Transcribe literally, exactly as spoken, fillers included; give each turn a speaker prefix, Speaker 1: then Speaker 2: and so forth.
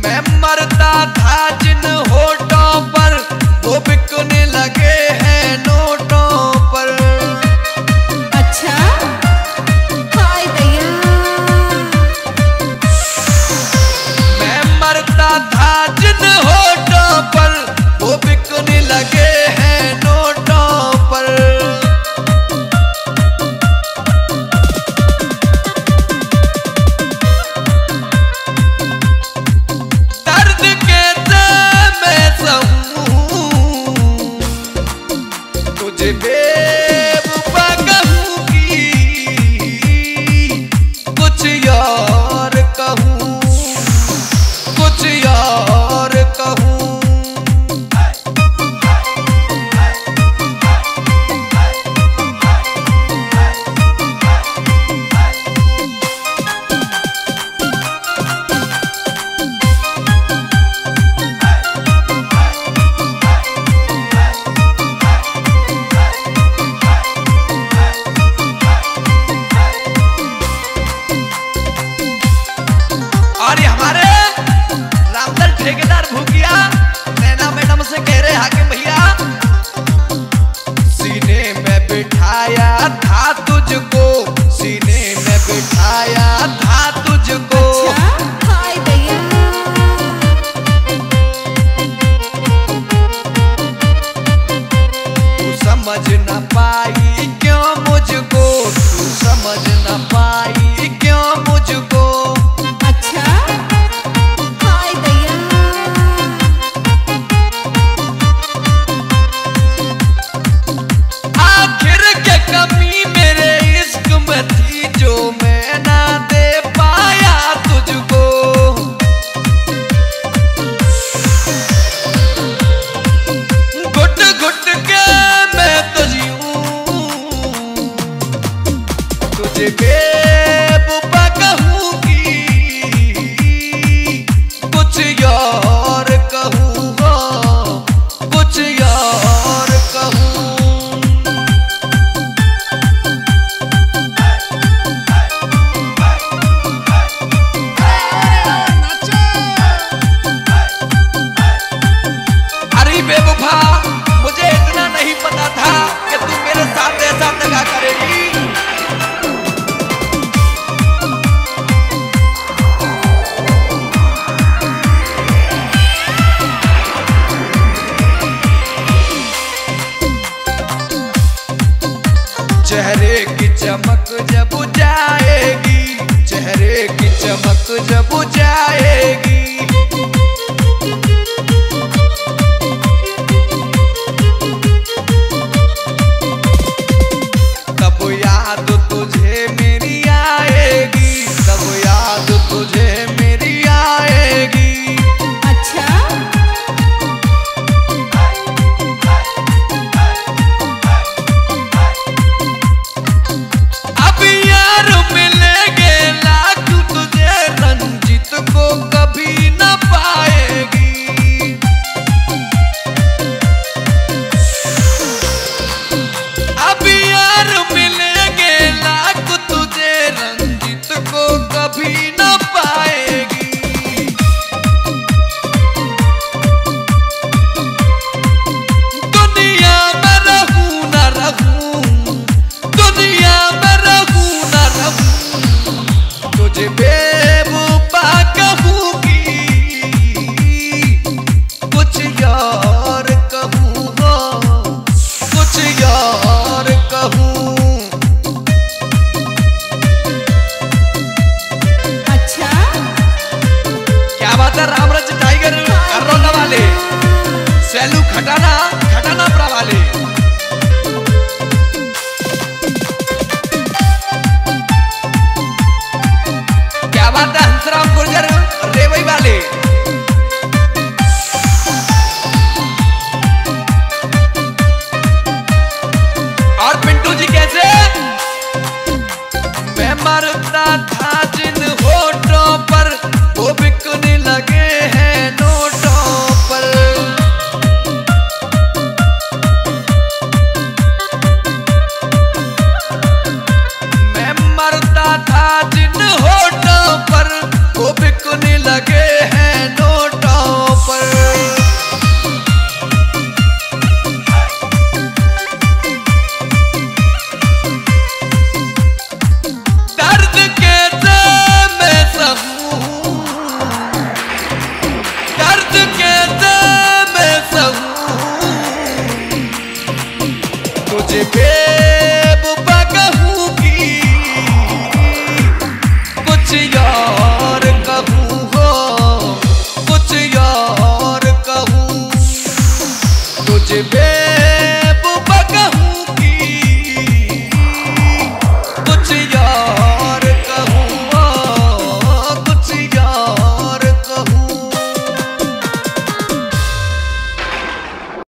Speaker 1: मैं मरता था जिन होठों पर वो बिकने लगे हैं नोटों पर।
Speaker 2: अच्छा हाय दैया।
Speaker 1: मैं मरता था जिन होठों पर वो बिकने लगे हैं नोटों पर। दर्द कैसे मैं सहूं तुझे बेवफा कहूंगी, कुछ और कहूं कुछ और कहूं। और ये हमारे रामदल ठेकेदार भूकिया नैना मैडम से कह रहे हाकिम भैया, सीने में बिठाया था तुझको, सीने में बिठाया था तुझको।
Speaker 2: अच्छा हाय दैया।
Speaker 1: तू समझ न पाई क्यों मुझको, तू समझ न पाई क्यों मुझको।
Speaker 2: अच्छा हाय दैया।
Speaker 1: आखिर क्या कमी मेरे इश्क में थी जो मैं ना दे पाया तुझको। घुट घुट के मैं तो जीऊं तुझे बेवफा कहूंगी, कुछ और कहूं कुछ और कहूं। अरे बेवफा मुझे इतना नहीं पता था कि तू मेरे साथ ऐसा दगा करेगी। चेहरे की चमक जब जाएगी, चेहरे की चमक जब जाएगी, तब याद तुझे मेरी आएगी, तब याद तुझे मेरी आएगी।
Speaker 2: अच्छा
Speaker 1: अब यार मिलेंगे लाख तुझे, रंजित को कभी न पाएगी। अब यार मिलेंगे लाख तुझे, रंजित को कभी न पाएगी। दुनिया में रहूं न रहूं, दुनिया में रहूं न रहूं, तुझे बेवफा कहूंगी, कुछ और कहूं कुछ और कहूं।
Speaker 2: अच्छा
Speaker 1: क्या बात है रामरज टाइगर करोला वाले, सैलू खटाना खटाना प्रा वाले। क्या बात है हंसराम गुर्जर